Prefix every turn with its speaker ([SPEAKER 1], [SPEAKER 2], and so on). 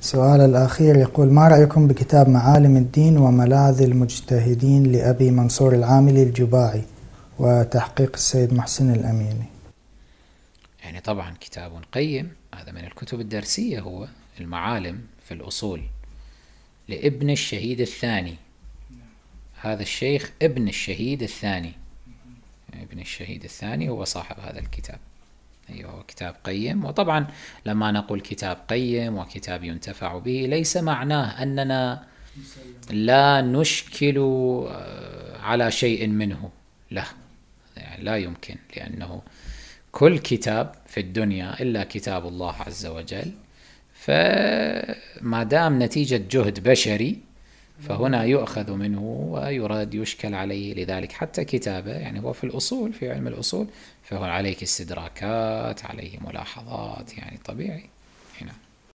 [SPEAKER 1] السؤال الأخير يقول: ما رأيكم بكتاب معالم الدين وملاذ المجتهدين لأبي منصور العاملي الجباعي وتحقيق السيد محسن الأميني؟
[SPEAKER 2] يعني طبعا كتاب قيم، هذا من الكتب الدرسية، هو المعالم في الأصول لابن الشهيد الثاني. هذا الشيخ ابن الشهيد الثاني، ابن الشهيد الثاني هو صاحب هذا الكتاب. أيوه، هو كتاب قيم. وطبعا لما نقول كتاب قيم وكتاب ينتفع به ليس معناه أننا لا نشكل على شيء منه، لا، يعني لا يمكن، لأنه كل كتاب في الدنيا إلا كتاب الله عز وجل، فما دام نتيجة جهد بشري فهنا يؤخذ منه ويراد يشكل عليه. لذلك حتى كتابه يعني هو في الأصول، في علم الأصول، فهو عليك استدراكات، عليه ملاحظات، يعني طبيعي.